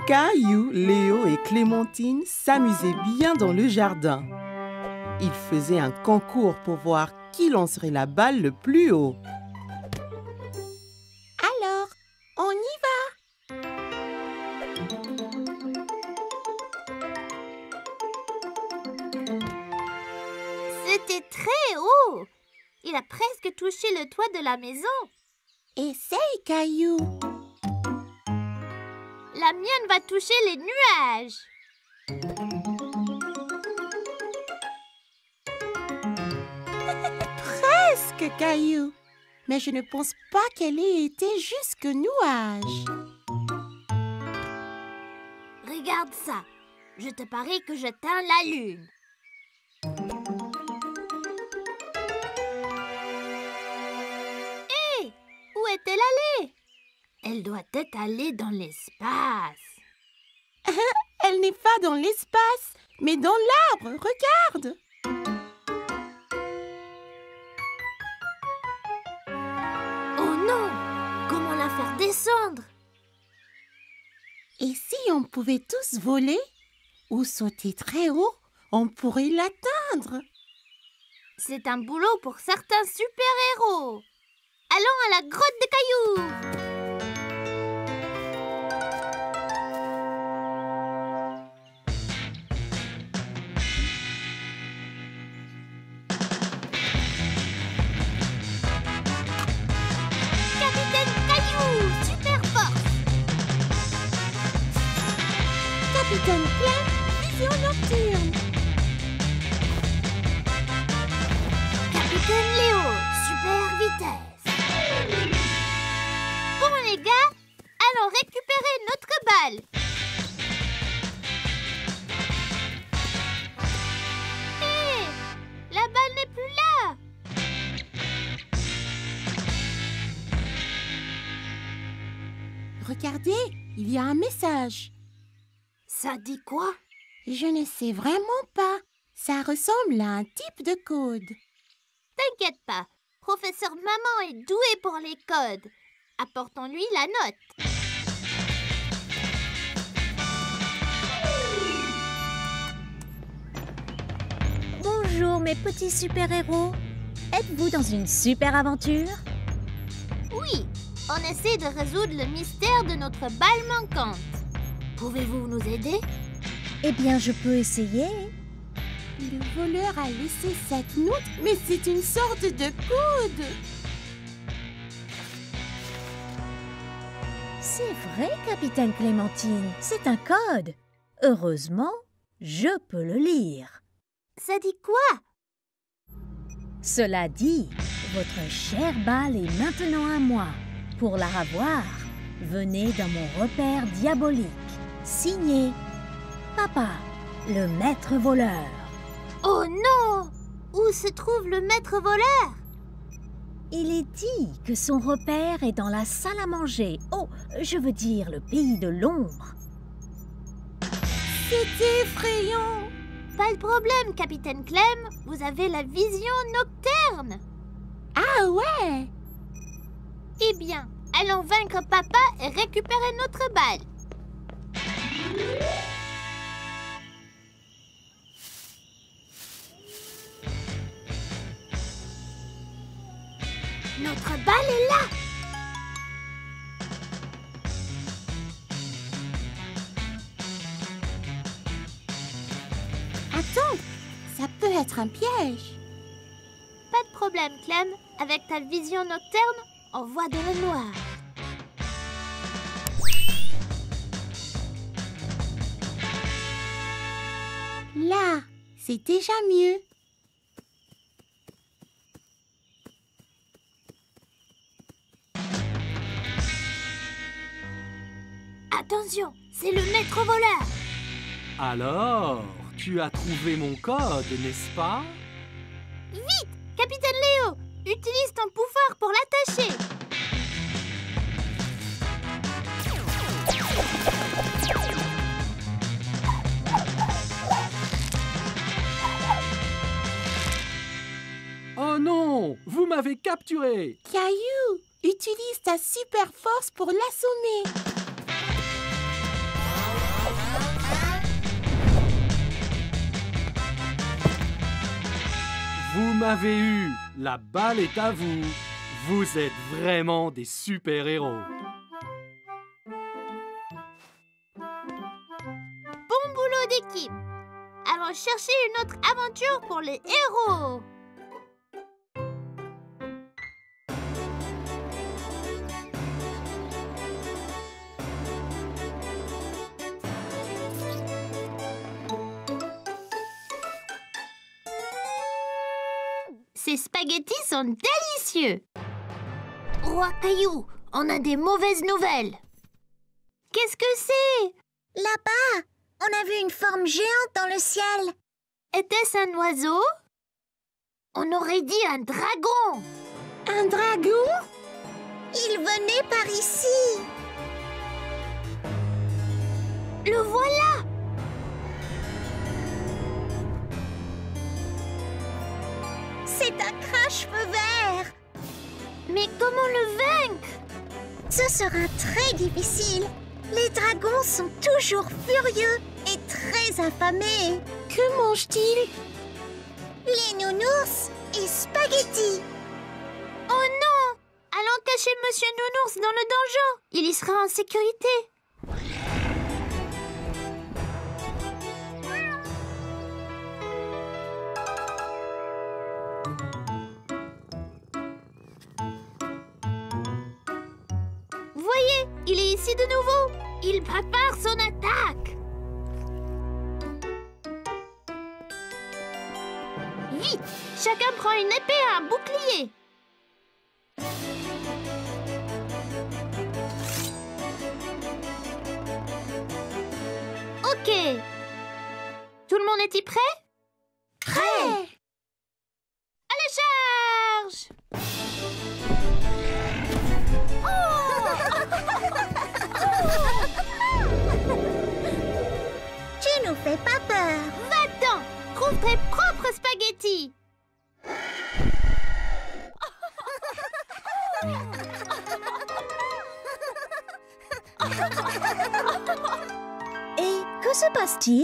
Caillou, Léo et Clémentine s'amusaient bien dans le jardin. Ils faisaient un concours pour voir qui lancerait la balle le plus haut. Alors, on y va. C'était très haut. Il a presque touché le toit de la maison. Essaye, Caillou. La mienne va toucher les nuages. Presque, Caillou. Mais je ne pense pas qu'elle ait été jusqu'aux nuages. Regarde ça. Je te parie que je teins la lune. Hé! Où est-elle allée? Elle doit être allée dans l'espace. Elle n'est pas dans l'espace, mais dans l'arbre. Regarde. Oh non! Comment la faire descendre? Et si on pouvait tous voler ou sauter très haut, on pourrait l'atteindre. C'est un boulot pour certains super-héros. Allons à la grotte de cailloux. Capitaine Caillou, super force. Capitaine Clem, vision nocturne. Capitaine Léo, super vitesse. Bon les gars, allons récupérer notre balle. Hé, la balle n'est plus là. Regardez, il y a un message. Ça dit quoi? Je ne sais vraiment pas. Ça ressemble à un type de code. T'inquiète pas, professeur Maman est doué pour les codes. Apportons-lui la note. Bonjour mes petits super-héros. Êtes-vous dans une super aventure? Oui, on essaie de résoudre le mystère de notre balle manquante. Pouvez-vous nous aider? Eh bien, je peux essayer. Le voleur a laissé cette note, mais c'est une sorte de code. C'est vrai, capitaine Clémentine, c'est un code. Heureusement, je peux le lire. Ça dit quoi? Cela dit, votre chère balle est maintenant à moi. Pour la revoir, venez dans mon repère diabolique. Signé Papa, le maître voleur. Oh non! Où se trouve le maître voleur? Il est dit que son repère est dans la salle à manger. Oh, je veux dire le pays de l'ombre. C'est effrayant. Pas de problème, capitaine Clem. Vous avez la vision nocturne. Ah ouais? Eh bien, allons vaincre papa et récupérer notre balle. Notre balle est là. Attends, ça peut être un piège. Pas de problème, Clem. Avec ta vision nocturne, on voit dans le noir. Là, c'est déjà mieux. Attention, c'est le maître voleur. Alors, tu as trouvé mon code, n'est-ce pas? Vite, capitaine Léo, utilise ton pouvoir pour l'attacher. Oh non, vous m'avez capturé. Caillou, utilise ta super force pour l'assommer. m'avez eu. La balle est à vous. Vous êtes vraiment des super-héros. Bon boulot d'équipe. Allons chercher une autre aventure pour les héros. Ces spaghettis sont délicieux. Roi Caillou, on a des mauvaises nouvelles. Qu'est-ce que c'est? Là-bas, on a vu une forme géante dans le ciel. Était-ce un oiseau? On aurait dit un dragon. Un dragon? Il venait par ici. Le voilà. C'est un crache-feu vert. Mais comment le vaincre? Ce sera très difficile. Les dragons sont toujours furieux et très affamés. Que mange-t-il? Les nounours et spaghettis. Oh non! Allons cacher Monsieur Nounours dans le donjon. Il y sera en sécurité. Voyez, il est ici de nouveau. Il prépare son attaque. Vite, chacun prend une épée et un bouclier. Ok. Tout le monde est-il prêt? Prêt. À la charge! Tu nous fais pas peur. Va-t'en! Trouve tes propres spaghettis! Et que se passe-t-il?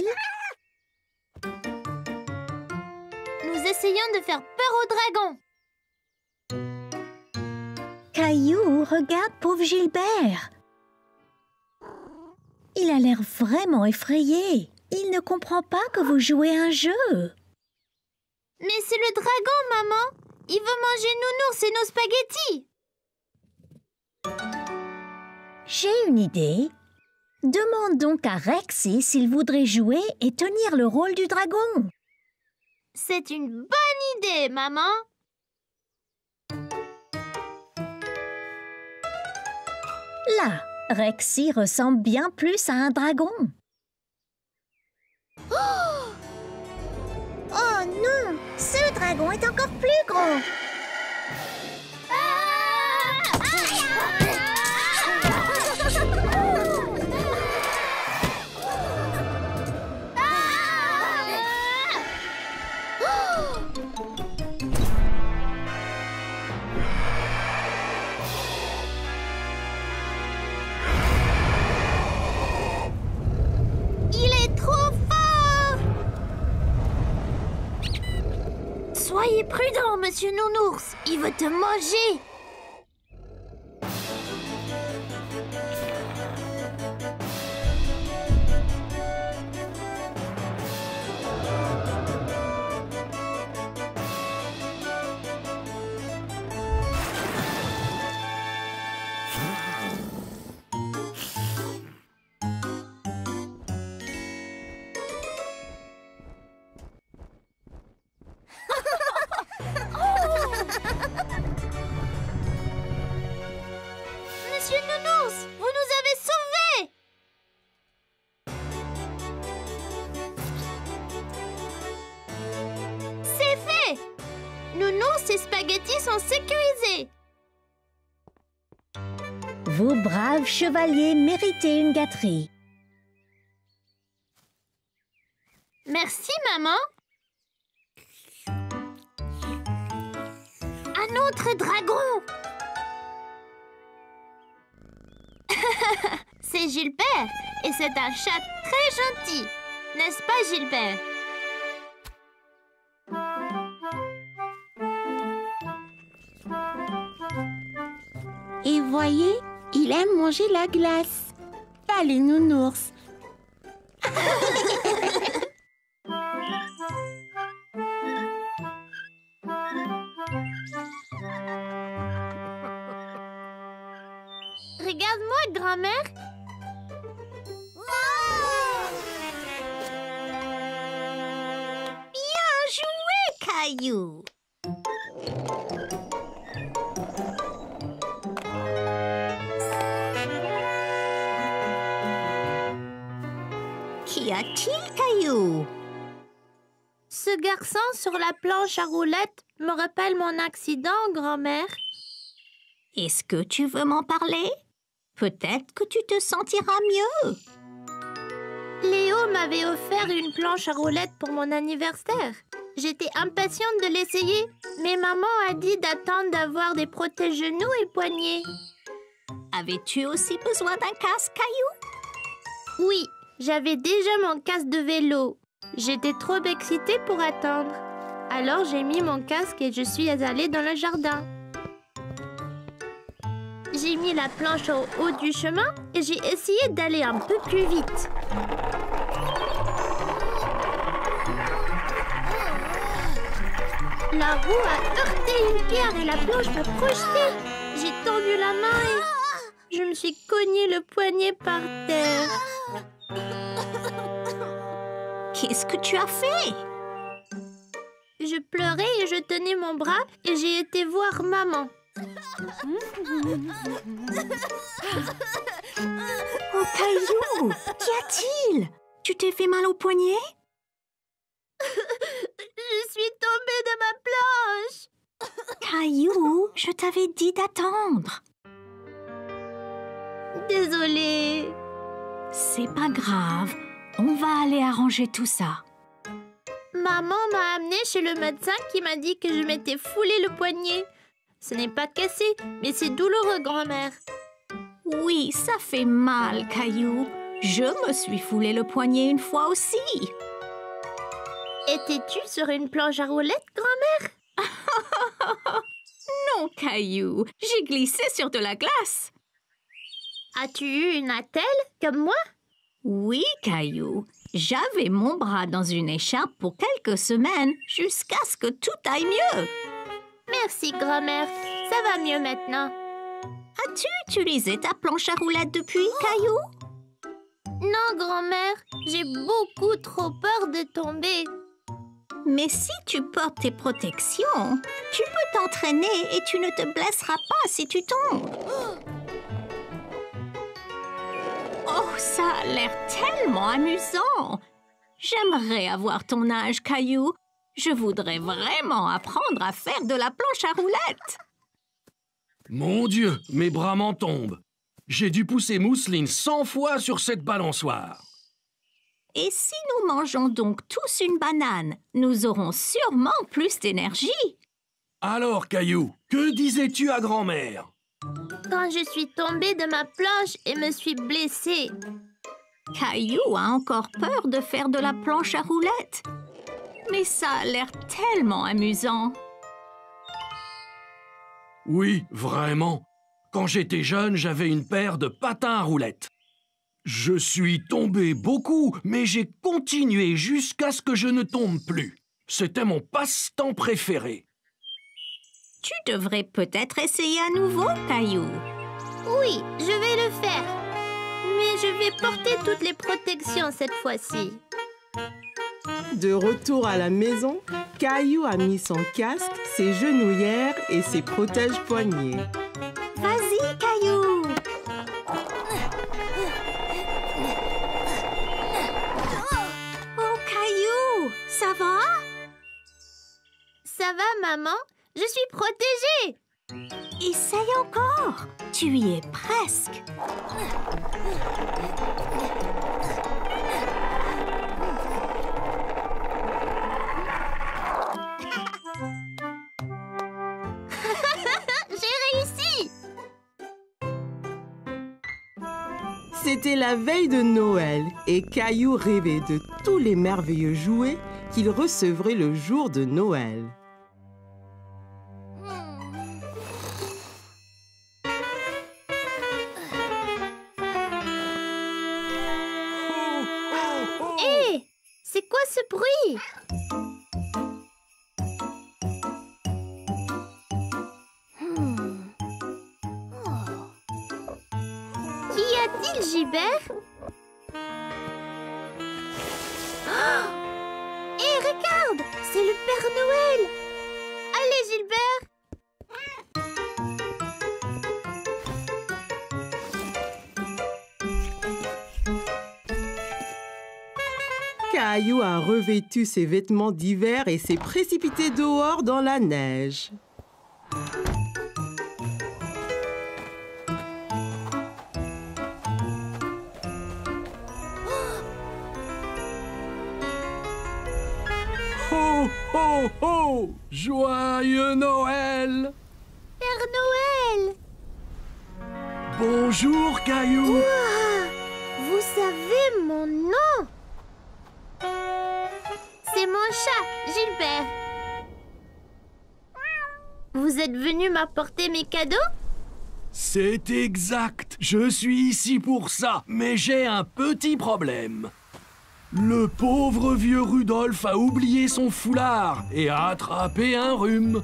Nous essayons de faire peur aux dragons. Caillou, regarde pauvre Gilbert. Il a l'air vraiment effrayé. Il ne comprend pas que vous jouez un jeu. Mais c'est le dragon, maman! Il veut manger Nounours et nos spaghettis! J'ai une idée. Demande donc à Rexy s'il voudrait jouer et tenir le rôle du dragon. C'est une bonne idée, maman! Là, Rexy ressemble bien plus à un dragon. Oh non, ce dragon est encore plus gros. Il est trop fort! Soyez prudent, Monsieur Nounours. Il veut te manger. Monsieur Nounours, vous nous avez sauvés! C'est fait! Nounours et Spaghettis sont sécurisés. Vous, braves chevaliers, méritez une gâterie. Merci, maman. Un autre dragon! C'est Gilbert et c'est un chat très gentil. N'est-ce pas, Gilbert? voyez, il aime manger la glace. Pas les nounours. Regarde-moi, grand-mère. Bien joué, Caillou. Qu'y a-t-il, Caillou? Ce garçon sur la planche à roulettes me rappelle mon accident, grand-mère. Est-ce que tu veux m'en parler? Peut-être que tu te sentiras mieux. Léo m'avait offert une planche à roulettes pour mon anniversaire. J'étais impatiente de l'essayer, mais maman a dit d'attendre d'avoir des protège-genoux et poignets. Avais-tu aussi besoin d'un casque, Caillou? Oui, j'avais déjà mon casque de vélo. J'étais trop excitée pour attendre. Alors j'ai mis mon casque et je suis allée dans le jardin. J'ai mis la planche au haut du chemin et j'ai essayé d'aller un peu plus vite. La roue a heurté une pierre et la planche m'a projetée. J'ai tendu la main et je me suis cogné le poignet par terre. Qu'est-ce que tu as fait? Je pleurais et je tenais mon bras et j'ai été voir maman. Oh, Caillou, qu'y a-t-il? Tu t'es fait mal au poignet? Je suis tombée de ma planche. Caillou, je t'avais dit d'attendre. Désolée. C'est pas grave, on va aller arranger tout ça. Maman m'a amenée chez le médecin qui m'a dit que je m'étais foulé le poignet. Ce n'est pas cassé, mais c'est douloureux, grand-mère. Oui, ça fait mal, Caillou. Je me suis foulé le poignet une fois aussi. Étais-tu sur une planche à roulettes, grand-mère? Non, Caillou, j'ai glissé sur de la glace. As-tu eu une attelle, comme moi? Oui, Caillou. J'avais mon bras dans une écharpe pour quelques semaines, jusqu'à ce que tout aille mieux. Merci, grand-mère. Ça va mieux maintenant. As-tu utilisé ta planche à roulettes depuis, Caillou? Non, grand-mère. J'ai beaucoup trop peur de tomber. Mais si tu portes tes protections, tu peux t'entraîner et tu ne te blesseras pas si tu tombes. Oh, ça a l'air tellement amusant! J'aimerais avoir ton âge, Caillou. Je voudrais vraiment apprendre à faire de la planche à roulettes. Mon Dieu, mes bras m'en tombent. J'ai dû pousser Mousseline 100 fois sur cette balançoire. Et si nous mangeons donc tous une banane, nous aurons sûrement plus d'énergie. Alors, Caillou, que disais-tu à grand-mère? Quand je suis tombée de ma planche et me suis blessée. Caillou a encore peur de faire de la planche à roulettes. Mais ça a l'air tellement amusant. Oui, vraiment. Quand j'étais jeune, j'avais une paire de patins à roulettes. Je suis tombé beaucoup, mais j'ai continué jusqu'à ce que je ne tombe plus. C'était mon passe-temps préféré. Tu devrais peut-être essayer à nouveau, Caillou. Oui, je vais le faire. Mais je vais porter toutes les protections cette fois-ci. De retour à la maison, Caillou a mis son casque, ses genouillères et ses protège-poignets. Vas-y, Caillou. Oh, Caillou, ça va? Ça va, maman? Je suis protégée. Essaye encore. Tu y es presque. J'ai réussi. C'était la veille de Noël et Caillou rêvait de tous les merveilleux jouets qu'il recevrait le jour de Noël. ce bruit? Qu'y a-t-il, Gilbert? Hé, regarde! C'est le Père Noël! Allez, Gilbert! Caillou a revêtu ses vêtements d'hiver et s'est précipité dehors dans la neige. Ho, ho, ho! Joyeux Noël! Père Noël! Bonjour, Caillou! Ouah! Vous savez mon nom? C'est mon chat, Gilbert. Vous êtes venu m'apporter mes cadeaux? C'est exact. Je suis ici pour ça, mais j'ai un petit problème. Le pauvre vieux Rudolph a oublié son foulard et a attrapé un rhume.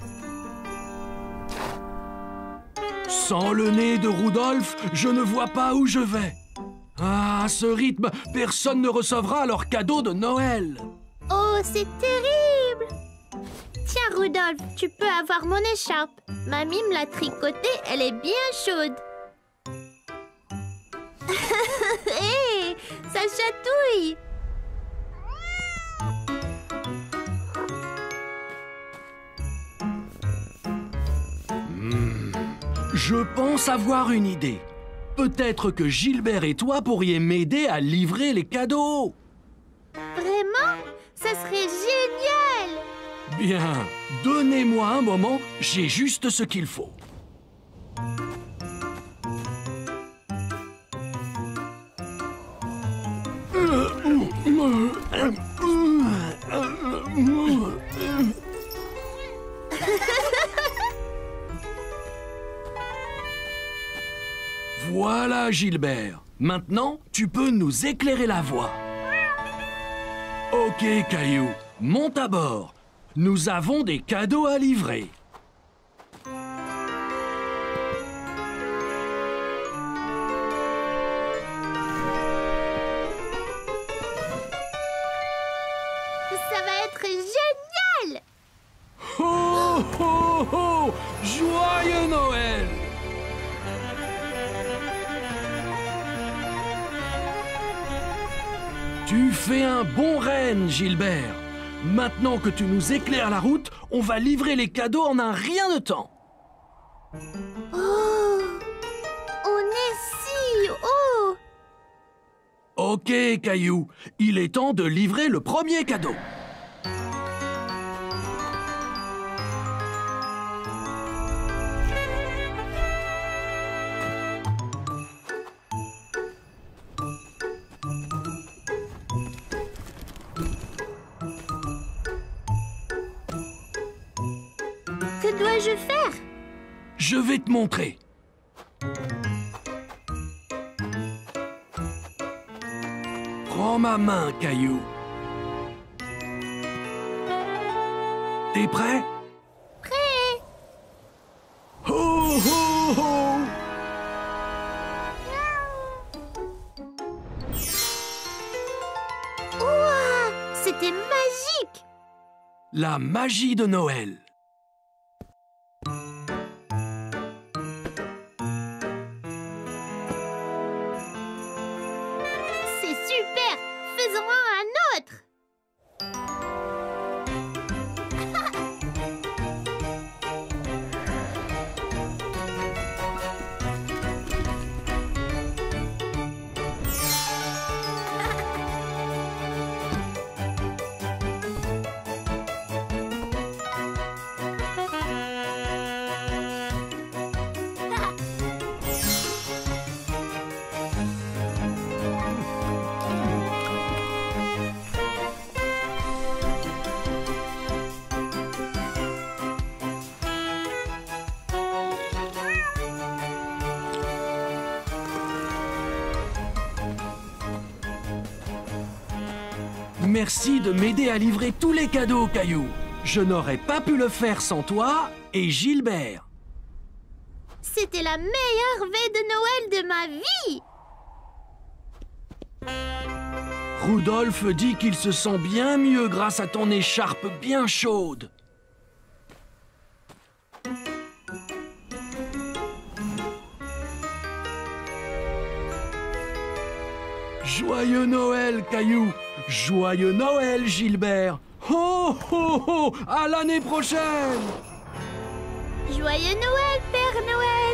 Sans le nez de Rudolph, je ne vois pas où je vais. Ah, à ce rythme, personne ne recevra leur cadeau de Noël. Oh, c'est terrible! Tiens, Rudolph, tu peux avoir mon écharpe. Mamie me l'a tricotée, elle est bien chaude. Hé, ça chatouille! Je pense avoir une idée. Peut-être que Gilbert et toi pourriez m'aider à livrer les cadeaux. Vraiment? Ça serait génial! Bien, donnez-moi un moment, j'ai juste ce qu'il faut. Voilà, Gilbert. Maintenant, tu peux nous éclairer la voie. Ok, Caillou, monte à bord. Nous avons des cadeaux à livrer. Ça va être génial! Ho, ho, ho! Joyeux Noël! Tu fais un bon renne, Gilbert. Maintenant que tu nous éclaires la route, on va livrer les cadeaux en un rien de temps. Oh! On est si haut! Ok, Caillou, il est temps de livrer le premier cadeau. Que dois-je faire? Je vais te montrer. Prends ma main, Caillou. T'es prêt? Prêt! Ho, ho, ho! Ouah! C'était magique! La magie de Noël. C'est super! Faisons-en un autre! Merci de m'aider à livrer tous les cadeaux, Caillou. Je n'aurais pas pu le faire sans toi et Gilbert. C'était la meilleure veille de Noël de ma vie. Rudolph dit qu'il se sent bien mieux grâce à ton écharpe bien chaude. Joyeux Noël, Caillou! Joyeux Noël, Gilbert! Ho, ho, ho! À l'année prochaine! Joyeux Noël, Père Noël.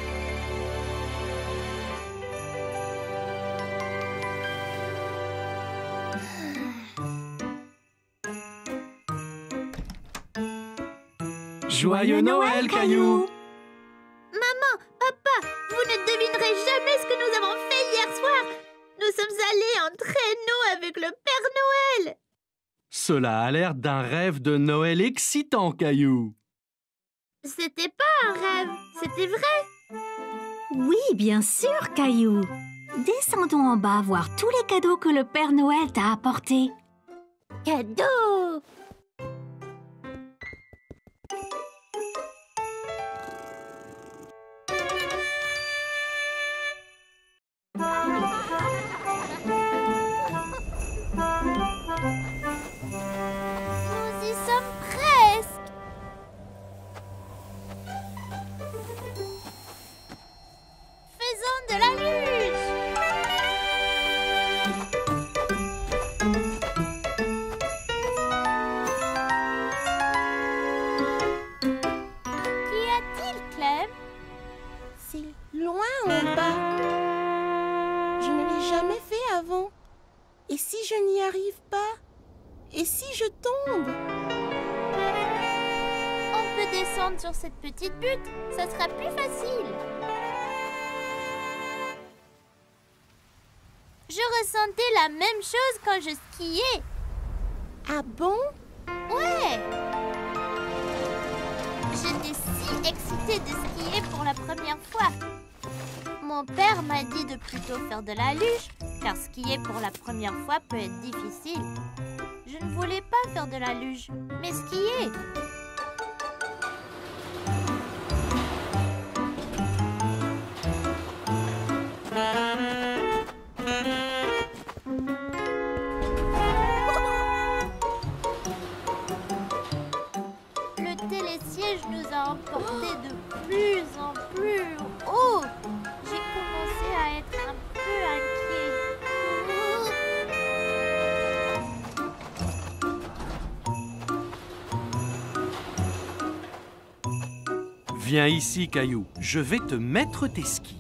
Joyeux Noël, Caillou! Maman, papa, vous ne devinerez jamais ce que nous avons fait hier soir. Nous sommes allés en traîneau avec le Père Noël. Cela a l'air d'un rêve de Noël excitant, Caillou. C'était pas un rêve, c'était vrai. Oui, bien sûr, Caillou. Descendons en bas voir tous les cadeaux que le Père Noël t'a apportés. Cadeau. Nous y sommes presque. Faisons de la luge. Qu'y a-t-il, Clem? C'est loin en bas. Je ne l'ai jamais fait avant. Et si je n'y arrive pas? Et si je tombe? On peut descendre sur cette petite butte, ça sera plus facile. Je ressentais la même chose quand je skiais. Ah bon? Ouais. J'étais si excitée de skier pour la première fois. Mon père m'a dit de plutôt faire de la luge, car skier pour la première fois peut être difficile. Je ne voulais pas faire de la luge, mais skier. Le télésiège nous a emportés de plus en plus haut. J'ai commencé à être un peu inquiet. Viens ici, Caillou. Je vais te mettre tes skis.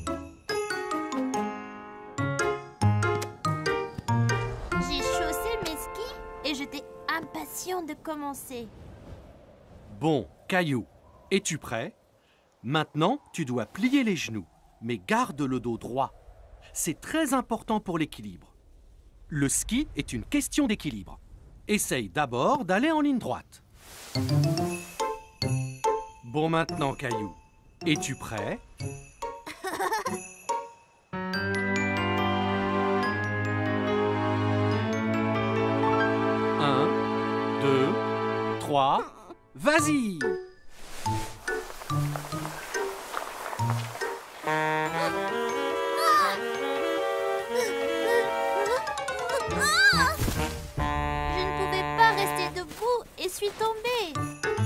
J'ai chaussé mes skis et j'étais impatient de commencer. Bon, Caillou, es-tu prêt? Maintenant, tu dois plier les genoux, mais garde le dos droit. C'est très important pour l'équilibre. Le ski est une question d'équilibre. Essaye d'abord d'aller en ligne droite. Bon, maintenant, Caillou, es-tu prêt? Un, 2, 3, vas-y! Je ne pouvais pas rester debout et suis tombée.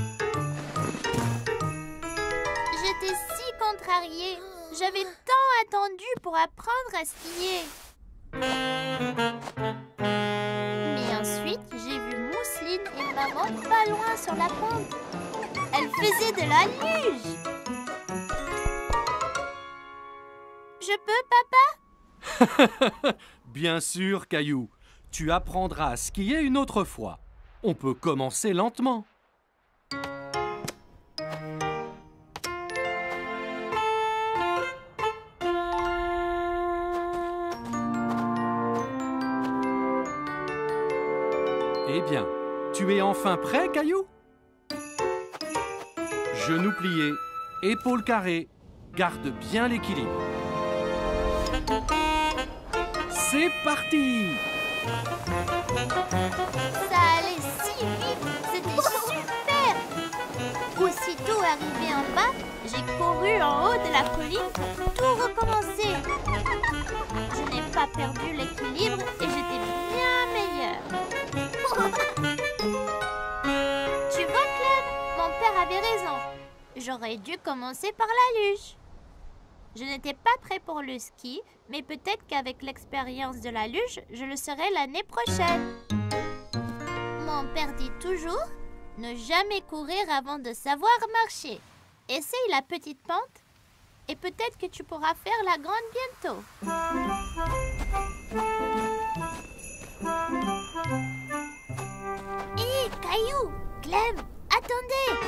J'étais si contrariée. J'avais tant attendu pour apprendre à skier. Mais ensuite, j'ai vu Mousseline et maman pas loin sur la pente. Elles faisaient de la luge. Je peux, papa? Bien sûr, Caillou. Tu apprendras à skier une autre fois. On peut commencer lentement. Eh bien, tu es enfin prêt, Caillou? Genoux pliés, épaules carrées, garde bien l'équilibre. C'est parti! Ça allait si vite, c'était super! Aussitôt arrivé en bas, j'ai couru en haut de la colline pour tout recommencer. Je n'ai pas perdu l'équilibre et j'étais bien meilleure. Tu vois, Clem, mon père avait raison. J'aurais dû commencer par la luge. Je n'étais pas prêt pour le ski, mais peut-être qu'avec l'expérience de la luge, je le serai l'année prochaine. Mon père dit toujours, ne jamais courir avant de savoir marcher. Essaye la petite pente et peut-être que tu pourras faire la grande bientôt. Hé, Caillou, Clem, attendez!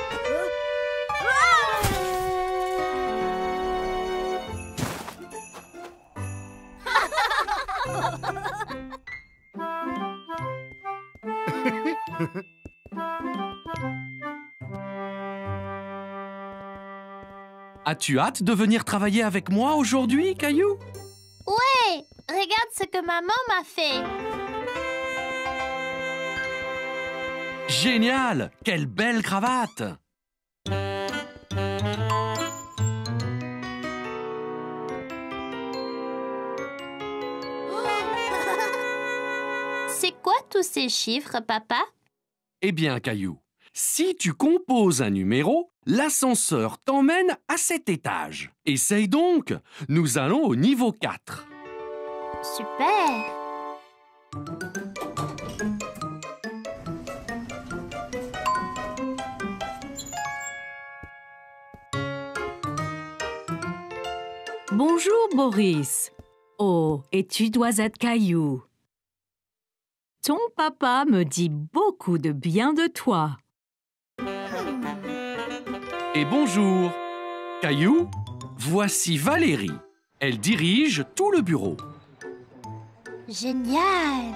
As-tu hâte de venir travailler avec moi aujourd'hui, Caillou? Ouais, regarde ce que maman m'a fait. Génial! Quelle belle cravate! C'est quoi tous ces chiffres, papa? Eh bien, Caillou, si tu composes un numéro, l'ascenseur t'emmène à cet étage. Essaye donc! Nous allons au niveau 4. Super! Bonjour, Boris. Oh, et tu dois être Caillou. Ton papa me dit beaucoup de bien de toi. Et bonjour! Caillou, voici Valérie. Elle dirige tout le bureau. Génial!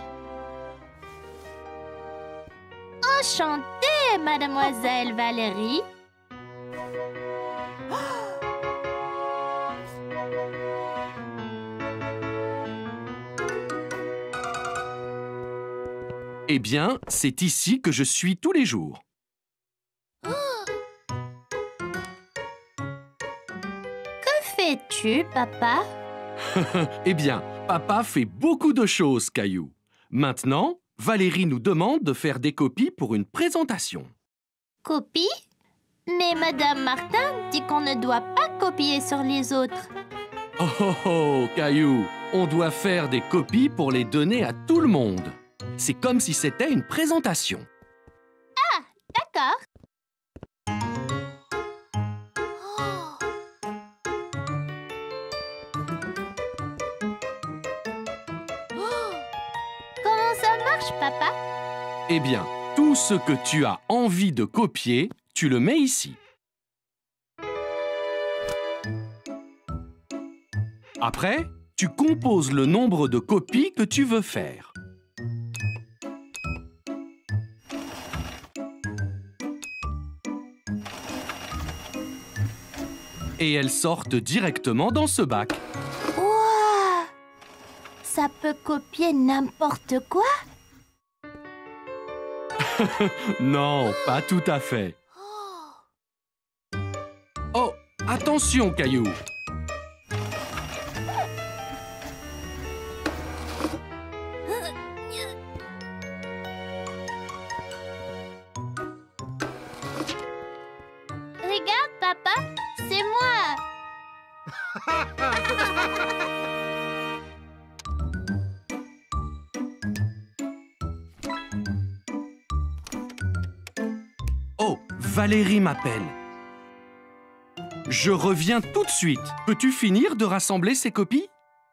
Enchantée, mademoiselle Valérie. Eh bien, c'est ici que je suis tous les jours. Que fais-tu, papa? Eh bien, papa fait beaucoup de choses, Caillou. Maintenant, Valérie nous demande de faire des copies pour une présentation. Copie? Mais madame Martin dit qu'on ne doit pas copier sur les autres. Oh oh oh, Caillou, on doit faire des copies pour les donner à tout le monde. C'est comme si c'était une présentation. D'accord. Comment ça marche, papa? Eh bien, tout ce que tu as envie de copier, tu le mets ici. Après, tu composes le nombre de copies que tu veux faire. Et elles sortent directement dans ce bac. Ouah! Ça peut copier n'importe quoi? Non, pas tout à fait. Oh, attention, Caillou! Regarde, papa, c'est moi. Oh, Valérie m'appelle. Je reviens tout de suite. Peux-tu finir de rassembler ces copies?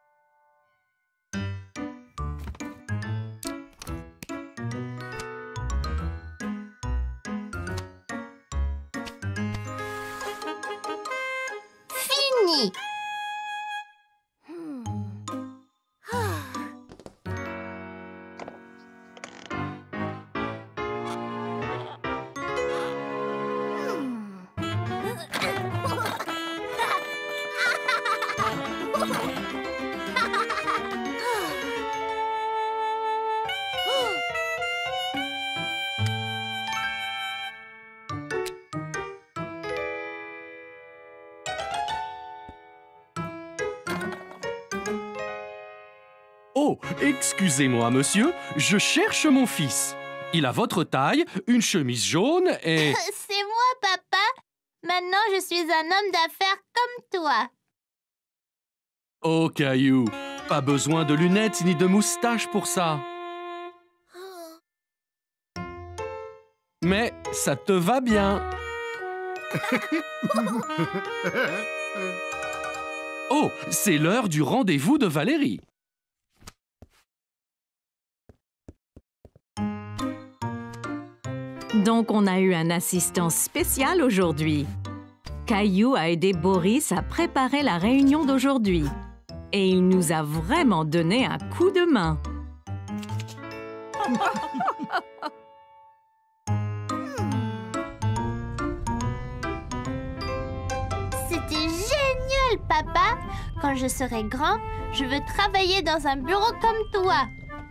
Fini. Oh, excusez-moi, monsieur, je cherche mon fils. Il a votre taille, une chemise jaune et... C'est moi, papa. Maintenant, je suis un homme d'affaires comme toi. Oh, Caillou, pas besoin de lunettes ni de moustache pour ça. Mais ça te va bien. Oh, c'est l'heure du rendez-vous de Valérie. Donc, on a eu un assistant spécial aujourd'hui. Caillou a aidé Boris à préparer la réunion d'aujourd'hui. Et il nous a vraiment donné un coup de main. C'était génial, papa. Quand je serai grand, je veux travailler dans un bureau comme toi.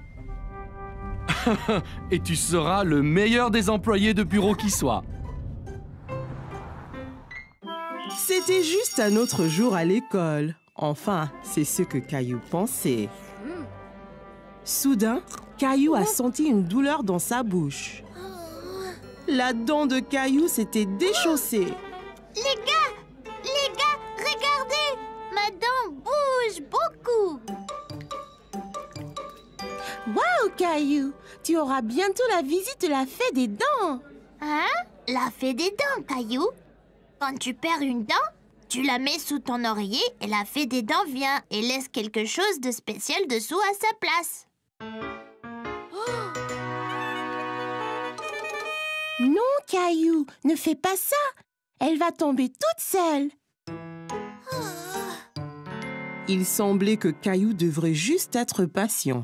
Et tu seras le meilleur des employés de bureau qui soit. C'était juste un autre jour à l'école. Enfin, c'est ce que Caillou pensait. Soudain, Caillou a senti une douleur dans sa bouche. La dent de Caillou s'était déchaussée. Les gars, regardez. Ma dent bouge beaucoup. Waouh, Caillou! Tu auras bientôt la visite de la fée des dents. Hein? La fée des dents, Caillou. Quand tu perds une dent, tu la mets sous ton oreiller et la fée des dents vient et laisse quelque chose de spécial dessous à sa place. Non, Caillou, ne fais pas ça. Elle va tomber toute seule. Il semblait que Caillou devrait juste être patient.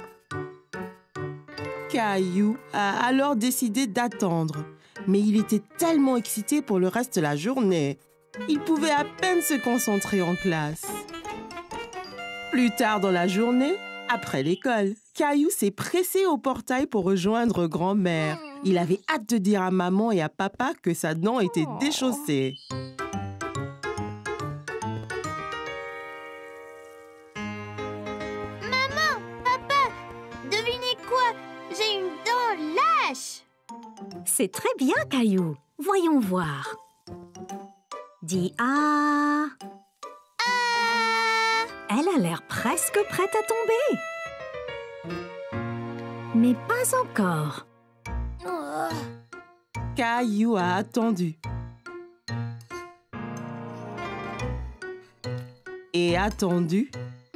Caillou a alors décidé d'attendre, mais il était tellement excité pour le reste de la journée. Il pouvait à peine se concentrer en classe. Plus tard dans la journée, après l'école, Caillou s'est pressé au portail pour rejoindre grand-mère. Il avait hâte de dire à maman et à papa que sa dent était déchaussée. Maman, papa, devinez quoi? J'ai une dent lâche. C'est très bien, Caillou. Voyons voir. Dis ah. Ah! Elle a l'air presque prête à tomber. Mais pas encore. Oh. Caillou a attendu. Et attendu.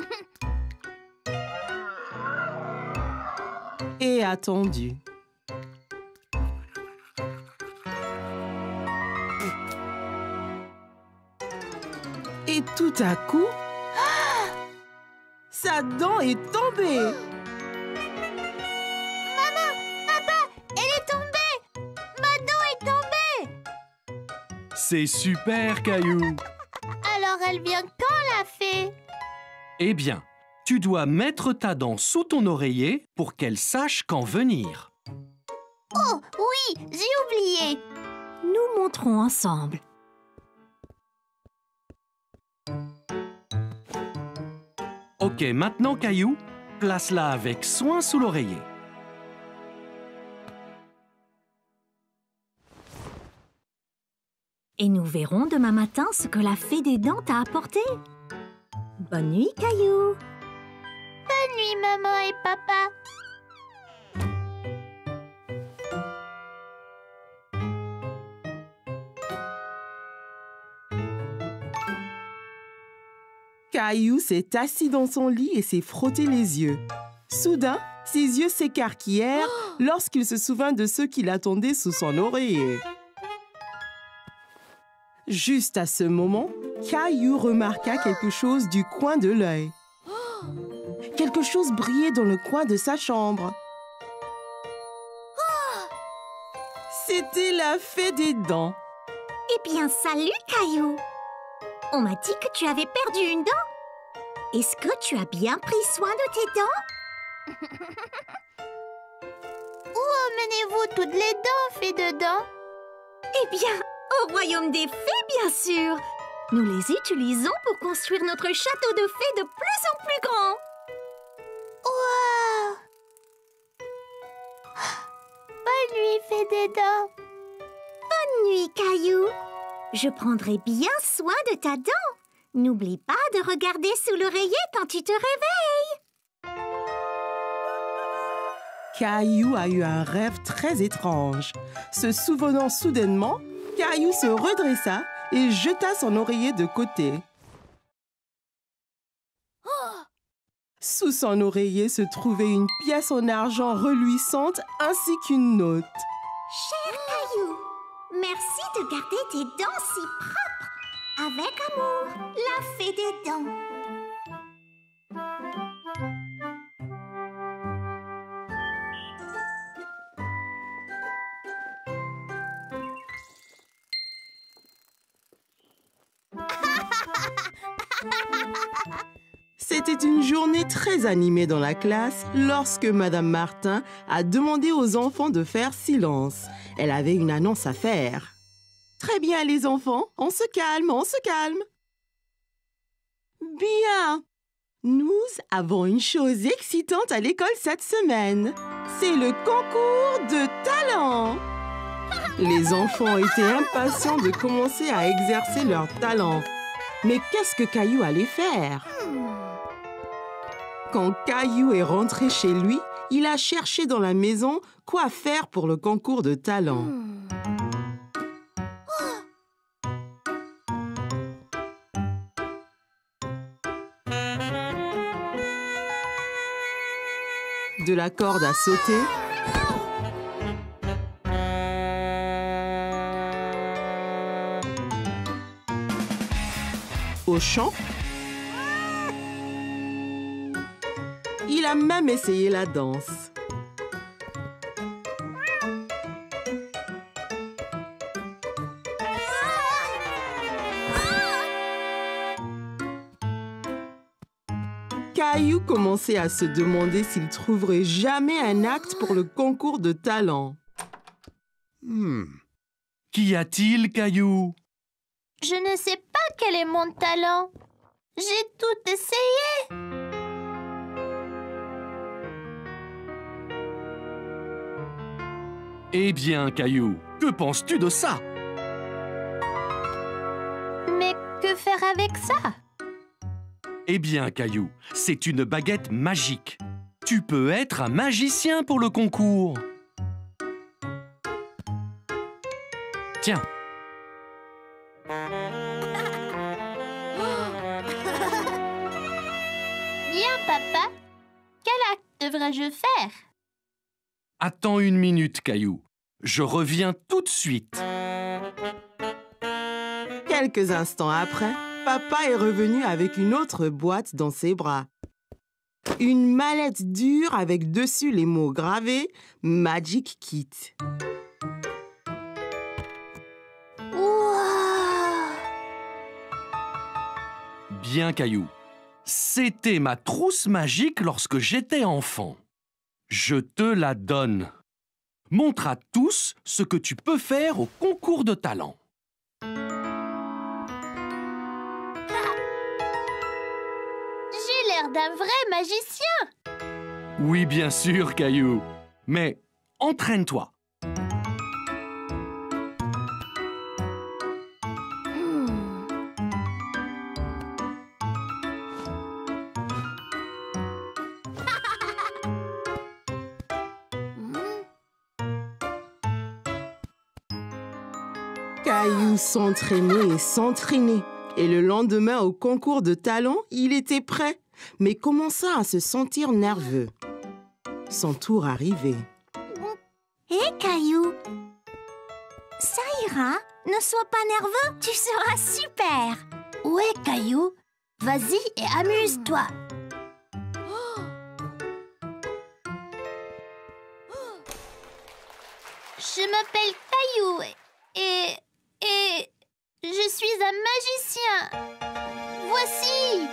Et attendu. Et tout à coup, sa dent est tombée. Maman, papa, elle est tombée. Ma dent est tombée. C'est super, Caillou. Alors elle vient quand, la fée? Eh bien, tu dois mettre ta dent sous ton oreiller pour qu'elle sache quand venir. Oh, oui, j'ai oublié. Nous montrons ensemble. Ok, maintenant, Caillou, place-la avec soin sous l'oreiller. Et nous verrons demain matin ce que la fée des dents t'a apporté. Bonne nuit, Caillou. Bonne nuit, maman et papa. Caillou s'est assis dans son lit et s'est frotté les yeux. Soudain, ses yeux s'écarquillèrent lorsqu'il se souvint de ceux qui l'attendaient sous son oreiller. Juste à ce moment, Caillou remarqua quelque chose du coin de l'œil. Quelque chose brillait dans le coin de sa chambre. C'était la fée des dents. Eh bien, salut, Caillou. On m'a dit que tu avais perdu une dent. Est-ce que tu as bien pris soin de tes dents? Où emmenez-vous toutes les dents, fée de dents? Eh bien, au royaume des fées, bien sûr. Nous les utilisons pour construire notre château de fées de plus en plus grand. Bonne nuit, Fédédent. Bonne nuit, Caillou. Je prendrai bien soin de ta dent. N'oublie pas de regarder sous l'oreiller quand tu te réveilles. Caillou a eu un rêve très étrange. Se souvenant soudainement, Caillou se redressa et jeta son oreiller de côté. Sous son oreiller se trouvait une pièce en argent reluisante ainsi qu'une note. Cher Caillou, merci de garder tes dents si propres. Avec amour, la fée des dents. C'était une journée très animée dans la classe lorsque Madame Martin a demandé aux enfants de faire silence. Elle avait une annonce à faire. Très bien les enfants, on se calme, on se calme. Bien. Nous avons une chose excitante à l'école cette semaine. C'est le concours de talent. Les enfants étaient impatients de commencer à exercer leur talent. Mais qu'est-ce que Caillou allait faire? Quand Caillou est rentré chez lui, il a cherché dans la maison quoi faire pour le concours de talent. De la corde à sauter, au chant. Il a même essayé la danse. Caillou commençait à se demander s'il trouverait jamais un acte pour le concours de talent. Qu'y a-t-il, Caillou? Je ne sais pas quel est mon talent. J'ai tout essayé. Eh bien, Caillou, que penses-tu de ça? Mais que faire avec ça? Eh bien, Caillou, c'est une baguette magique. Tu peux être un magicien pour le concours. Tiens. Bien, papa. Quel acte devrais-je faire? Attends une minute, Caillou. Je reviens tout de suite. Quelques instants après, papa est revenu avec une autre boîte dans ses bras. Une mallette dure avec dessus les mots gravés « Magic Kit ». Bien, Caillou. C'était ma trousse magique lorsque j'étais enfant. Je te la donne. Montre à tous ce que tu peux faire au concours de talent. J'ai l'air d'un vrai magicien. Oui, bien sûr, Caillou. Mais entraîne-toi. Caillou s'entraînait et s'entraînait. Et le lendemain, au concours de talent, il était prêt, mais commença à se sentir nerveux. Son tour arrivait. Hé, Caillou, ça ira. Ne sois pas nerveux, tu seras super. Ouais, Caillou. Vas-y et amuse-toi. Je m'appelle Caillou et je suis un magicien. Voici.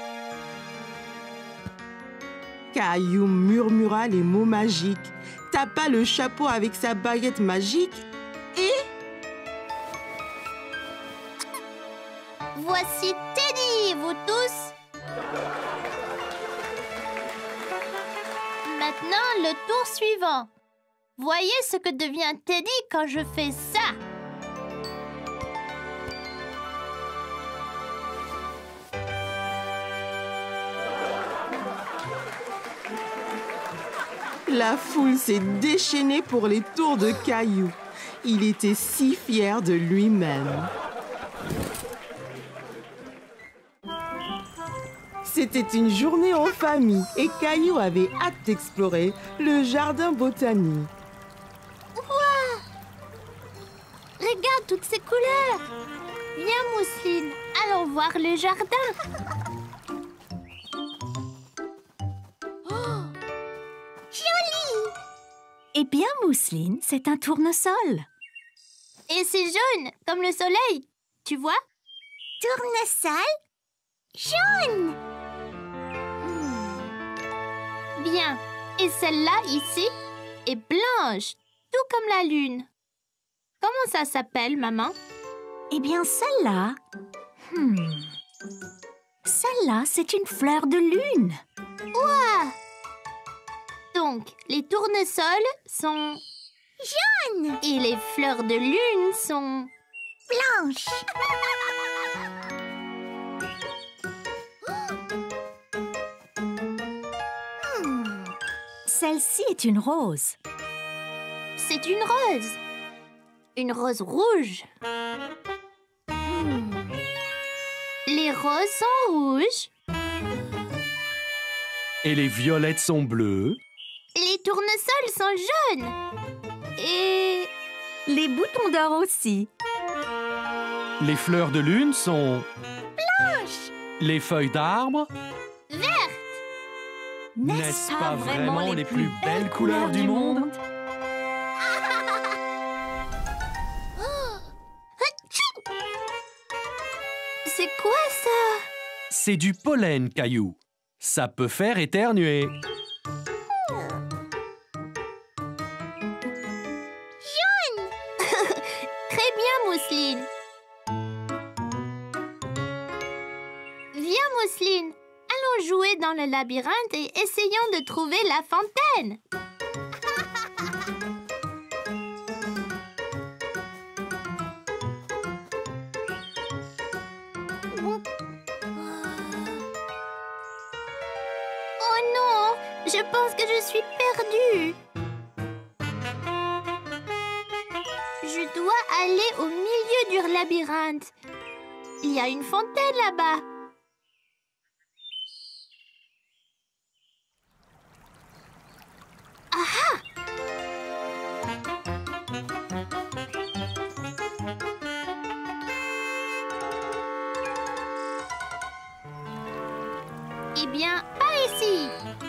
Caillou murmura les mots magiques, tapa le chapeau avec sa baguette magique et... Voici Teddy, vous tous. Maintenant, le tour suivant. Voyez ce que devient Teddy quand je fais ça. La foule s'est déchaînée pour les tours de Caillou. Il était si fier de lui-même. C'était une journée en famille et Caillou avait hâte d'explorer le jardin botanique. Wow! Regarde toutes ces couleurs. Viens, Mousseline, allons voir le jardin. Eh bien, Mousseline, c'est un tournesol. Et c'est jaune, comme le soleil. Tu vois? Tournesol jaune. Bien. Et celle-là, ici, est blanche, tout comme la lune. Comment ça s'appelle, maman? Eh bien, celle-là... Celle-là, c'est une fleur de lune. Ouah! Donc, les tournesols sont... Jaune. Et les fleurs de lune sont... Blanche. Celle-ci est une rose. C'est une rose. Une rose rouge. Les roses sont rouges. Et les violettes sont bleues. Les tournesols sont jaunes. Et... Les boutons d'or aussi. Les fleurs de lune sont... Blanche. Les feuilles d'arbre... vertes. N'est-ce pas vraiment les plus belles couleurs du monde? C'est quoi ça? C'est du pollen, Caillou. Ça peut faire éternuer. Très bien, Mousseline. Viens, Mousseline. Allons jouer dans le labyrinthe et essayons de trouver la fontaine. Oh non, je pense que je suis perdue. Je dois aller au milieu du labyrinthe. Il y a une fontaine là-bas. Ah! Eh bien, par ici.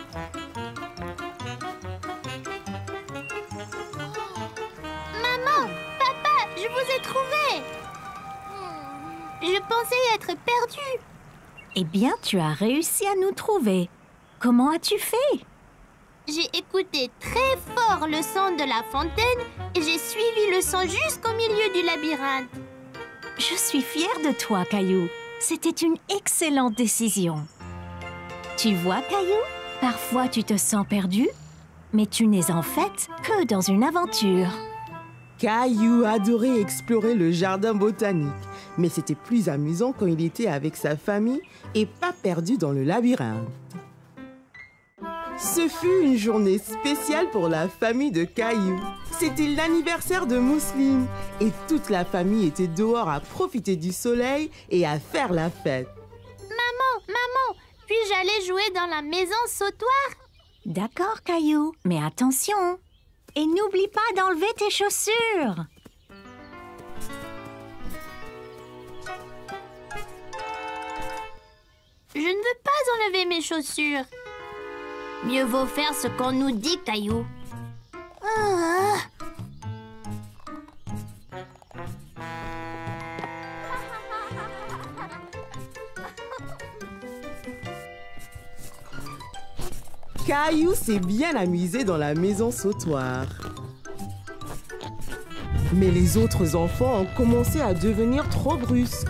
Maman, papa, je vous ai trouvé. Je pensais être perdue. Eh bien, tu as réussi à nous trouver. Comment as-tu fait? J'ai écouté très fort le son de la fontaine et j'ai suivi le son jusqu'au milieu du labyrinthe. Je suis fière de toi, Caillou. C'était une excellente décision. Tu vois, Caillou, parfois tu te sens perdu, mais tu n'es en fait que dans une aventure. Caillou adorait explorer le jardin botanique, mais c'était plus amusant quand il était avec sa famille et pas perdu dans le labyrinthe. Ce fut une journée spéciale pour la famille de Caillou. C'était l'anniversaire de Mousseline et toute la famille était dehors à profiter du soleil et à faire la fête. Maman, puis-je aller jouer dans la maison sautoir? D'accord, Caillou, mais attention. Et n'oublie pas d'enlever tes chaussures. Je ne veux pas enlever mes chaussures. Mieux vaut faire ce qu'on nous dit, Caillou. Ah. Caillou s'est bien amusé dans la maison sautoir. Mais les autres enfants ont commencé à devenir trop brusques.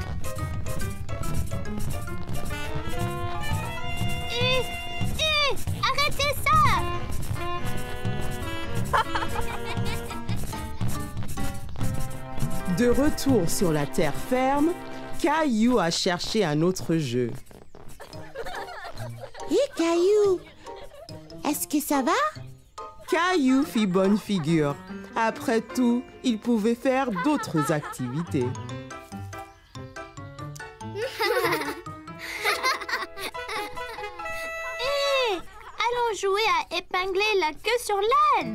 Arrêtez ça! De retour sur la terre ferme, Caillou a cherché un autre jeu. Hé, Caillou, est-ce que ça va? Caillou fit bonne figure. Après tout, il pouvait faire d'autres activités. Hé, allons jouer à épingler la queue sur l'âne.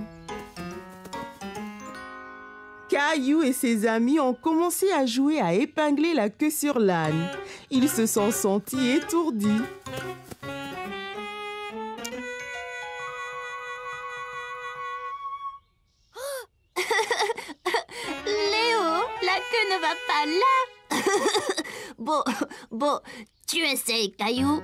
Caillou et ses amis ont commencé à jouer à épingler la queue sur l'âne. Ils se sont sentis étourdis. Léo, la queue ne va pas là. Bon, tu essayes, Caillou.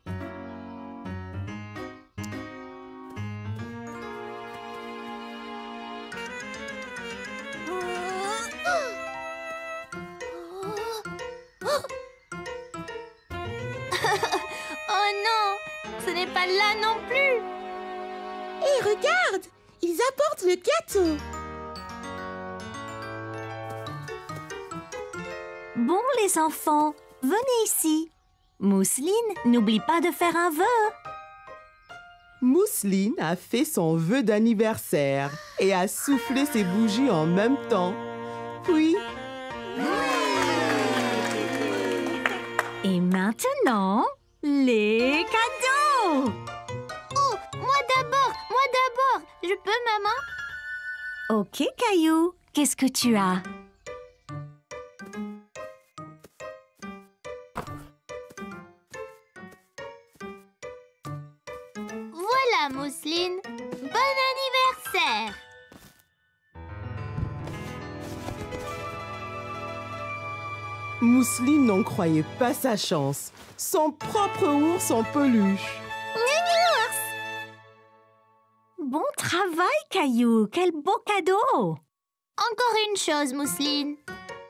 Oh non, ce n'est pas là non plus. Hé, regarde, ils apportent le gâteau. Bon, les enfants, venez ici. Mousseline, n'oublie pas de faire un vœu. Mousseline a fait son vœu d'anniversaire et a soufflé ses bougies en même temps. Puis, Et maintenant, les cadeaux. Oh, moi d'abord. Je peux, maman? Ok, Caillou, qu'est-ce que tu as? Voilà, Mousseline. Bon anniversaire. Mousseline n'en croyait pas sa chance. Son propre ours en peluche. Bon travail, Caillou, quel beau cadeau. Encore une chose, Mousseline.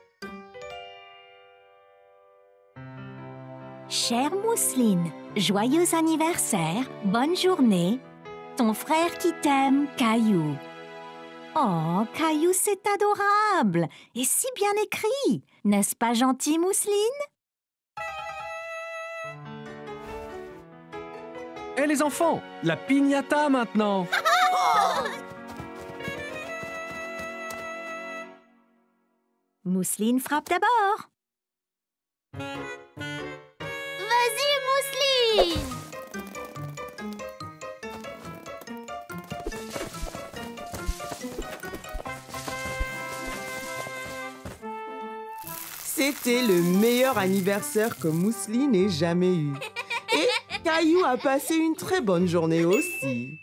Chère Mousseline, joyeux anniversaire, bonne journée. Ton frère qui t'aime, Caillou. Oh, Caillou, c'est adorable et si bien écrit. N'est-ce pas gentil, Mousseline? Hé les enfants, la piñata maintenant. Mousseline frappe d'abord. Vas-y, Mousseline. C'était le meilleur anniversaire que Mousseline ait jamais eu. Et Caillou a passé une très bonne journée aussi.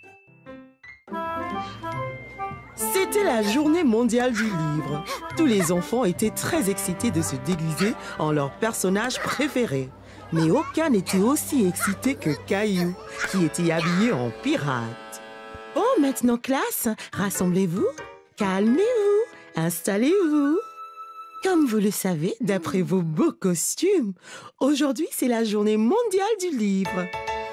C'était la journée mondiale du livre. Tous les enfants étaient très excités de se déguiser en leur personnage préféré. Mais aucun n'était aussi excité que Caillou, qui était habillé en pirate. Oh, maintenant classe, rassemblez-vous, calmez-vous, installez-vous. Comme vous le savez, d'après vos beaux costumes, aujourd'hui c'est la journée mondiale du livre.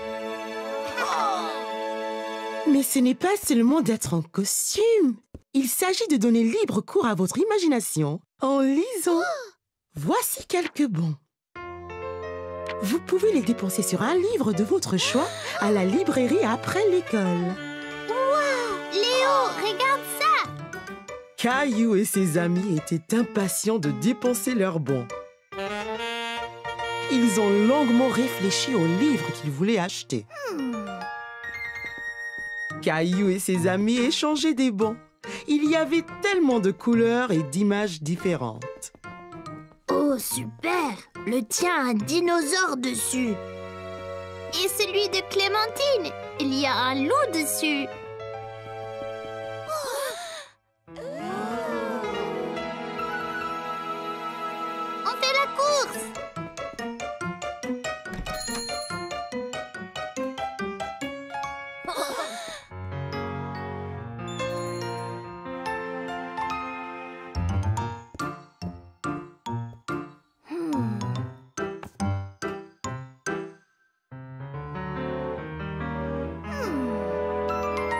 Mais ce n'est pas seulement d'être en costume. Il s'agit de donner libre cours à votre imagination en lisant. Voici quelques bons. Vous pouvez les dépenser sur un livre de votre choix à la librairie après l'école. Léo, regarde ça. Caillou et ses amis étaient impatients de dépenser leurs bons. Ils ont longuement réfléchi au livre qu'ils voulaient acheter. Caillou et ses amis échangeaient des bons. Il y avait tellement de couleurs et d'images différentes. Oh, super. Le tien a un dinosaure dessus. Et celui de Clémentine, il y a un loup dessus. On fait la course.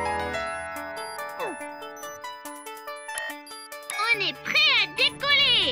On est prêt à décoller.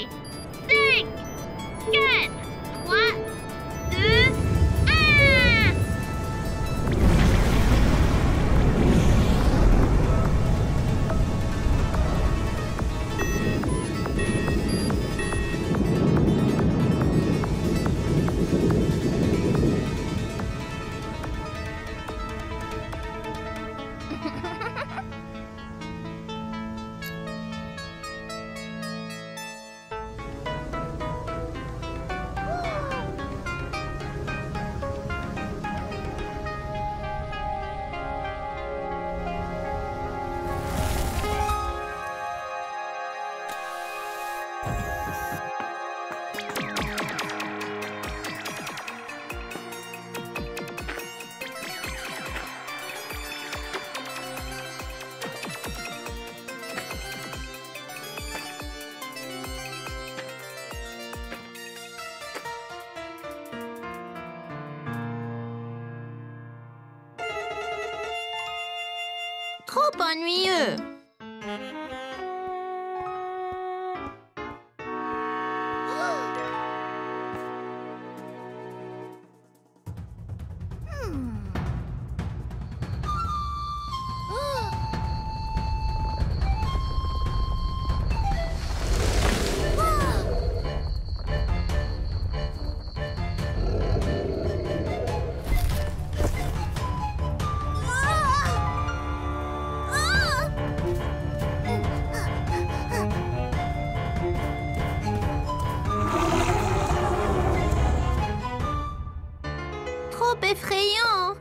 trop ennuyeux. Trop effrayant.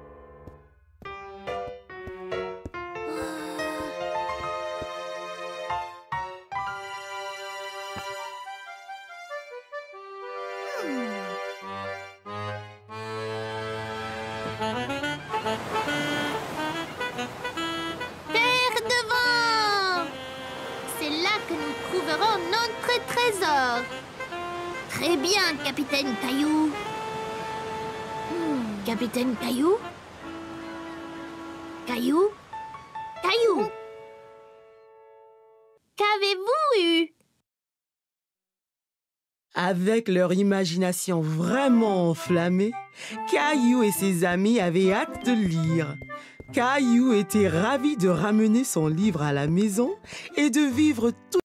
Terre devant! C'est là que nous trouverons notre trésor. Très bien, Capitaine Caillou. Capitaine Caillou? Caillou? Caillou? Qu'avez-vous eu? Avec leur imagination vraiment enflammée, Caillou et ses amis avaient hâte de lire. Caillou était ravi de ramener son livre à la maison et de vivre tout